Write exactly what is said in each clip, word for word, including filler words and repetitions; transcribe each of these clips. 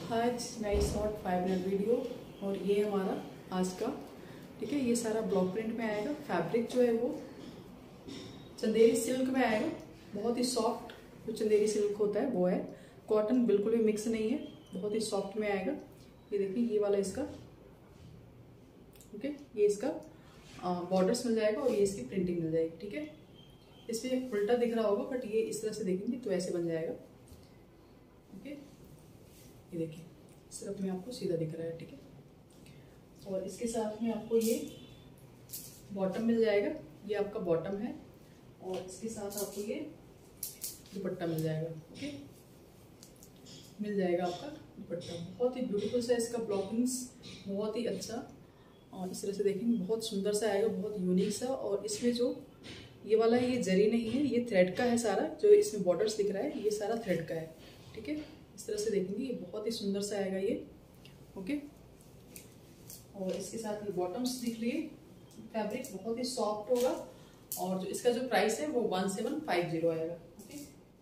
आज nice not five minute video और ये हमारा आज का, ठीक है। ये सारा ब्लॉक प्रिंट में आएगा। फैब्रिक जो है वो चंदेरी सिल्क में आएगा। बहुत ही सॉफ्ट जो चंदेरी सिल्क होता है वो है। कॉटन बिल्कुल भी मिक्स नहीं है, बहुत ही सॉफ्ट में आएगा। ये देखिए ये वाला इसका, ओके, ये इसका बॉर्डर्स मिल जाएगा और ये इसकी प्रिंटिंग मिल जाएगी, ठीक है। इसमें उल्टा दिख रहा होगा बट ये इस तरह से देखेंगे तो ऐसे बन जाएगा, ओके। ये देखिए सिर्फ में आपको सीधा दिख रहा है, ठीक है। और इसके साथ में आपको ये बॉटम मिल जाएगा। ये आपका बॉटम है और इसके साथ आपको ये दुपट्टा मिल जाएगा, ओके। मिल जाएगा आपका दुपट्टा। बहुत ही ब्यूटीफुल सा इसका ब्लॉकिंग्स, बहुत ही अच्छा। और इस तरह से देखेंगे बहुत सुंदर सा आएगा, बहुत यूनिक सा। और इसमें जो ये वाला ये जरी नहीं है, ये थ्रेड का है सारा। जो इसमें बॉर्डर्स दिख रहा है ये सारा थ्रेड का है, ठीक है। इस तरह से देखेंगे ये बहुत ही सुंदर सा आएगा ये, ओके। और इसके साथ ये बॉटम्स दिख रही है। फैब्रिक बहुत ही सॉफ्ट होगा और जो इसका जो प्राइस है वो वन सेवन फाइव जीरो आएगा, ओके।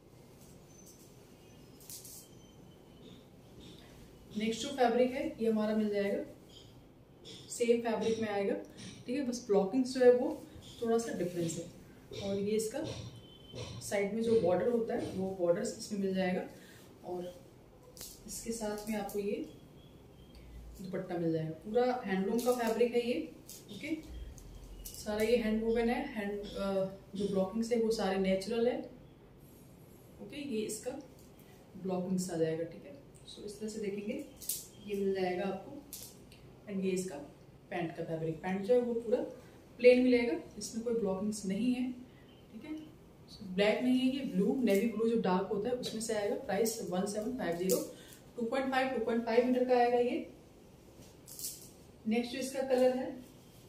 नेक्स्ट जो फैब्रिक है ये हमारा मिल जाएगा, सेम फैब्रिक में आएगा, ठीक है। बस ब्लॉकिंग्स जो है वो थोड़ा सा डिफरेंस है। और ये इसका साइड में जो बॉर्डर होता है वो बॉर्डर्स इसमें मिल जाएगा। और इसके साथ में आपको ये दुपट्टा मिल जाएगा। पूरा हैंडलूम का फैब्रिक है ये, ओके। सारा ये हैंड वूवन है। हैंड जो ब्लॉकिंग्स है वो सारे नेचुरल है, ओके। ये इसका ब्लॉकिंग्स आ जाएगा, ठीक है। सो इस तरह से देखेंगे ये मिल जाएगा आपको। एंड ये इसका पैंट का फैब्रिक। पैंट जो है वो पूरा प्लेन मिलेगा, इसमें कोई ब्लॉकिंग्स नहीं है, ठीक है। ब्लैक नहीं है, ये ब्लू, नेवी ब्लू जो डार्क होता है उसमें से आएगा। Price one seven five zero. Two point five two point five metre का आएगा ये। नेक्स्ट जो इसका कलर है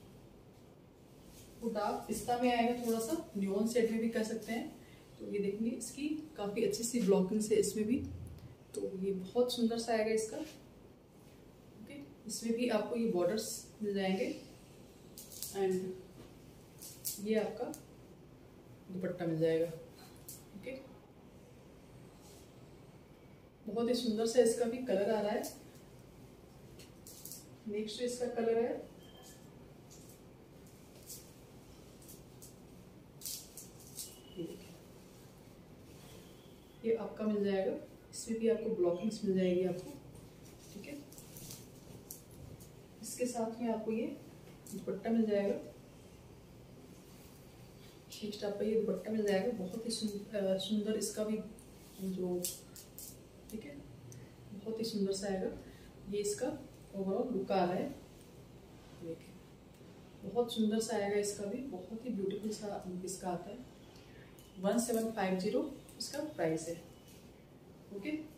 वो डार्क पिस्ता में आएगा, थोड़ा सा न्यूऑन शेड में भी कह सकते हैं। तो ये देखेंगे इसकी काफी अच्छी सी ब्लॉकिंग्स है इसमें भी। तो ये बहुत सुंदर सा आएगा इसका, ओके। इसमें भी आपको ये बॉर्डर्स मिल जाएंगे। एंड ये आपका दुपट्टा मिल जाएगा, ओके। बहुत ही सुंदर सा इसका भी कलर आ रहा है। नेक्स्ट इसका कलर है ये आपका मिल जाएगा। इसमें भी आपको ब्लॉकिंग्स मिल जाएगी आपको, ठीक है। इसके साथ में आपको ये दुपट्टा मिल जाएगा। नेक्स्ट आपको ये दुपट्टा मिल जाएगा। बहुत ही सुंदर इसका भी जो, ठीक है, बहुत ही सुंदर सा आएगा। ये इसका ओवरऑल लुक आ रहा है, देखिए बहुत सुंदर सा आएगा इसका भी। बहुत ही ब्यूटीफुल सा लुक इसका आता है। वन सेवन फाइव जीरो इसका प्राइस है, ओके।